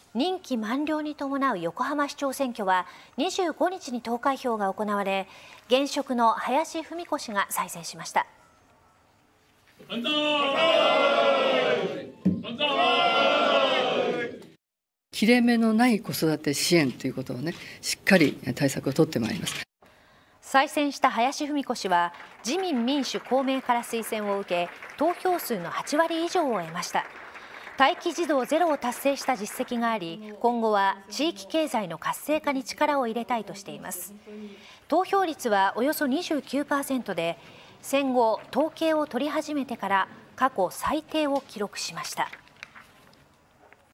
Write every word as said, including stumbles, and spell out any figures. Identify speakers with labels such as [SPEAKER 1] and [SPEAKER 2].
[SPEAKER 1] 任期満了に伴う横浜市長選挙はにじゅうごにちに投開票が行われ、現職の林文子氏が再選しました。
[SPEAKER 2] 切れ目のない子育て支援ということをね、しっかり対策を取ってまいります。
[SPEAKER 1] 再選した林文子氏は自民民主公明から推薦を受け、投票数のはちわり以上を得ました。待機児童ゼロを達成した実績があり、今後は地域経済の活性化に力を入れたいとしています。投票率はおよそ にじゅうきゅうパーセント で、戦後統計を取り始めてから過去最低を記録しました。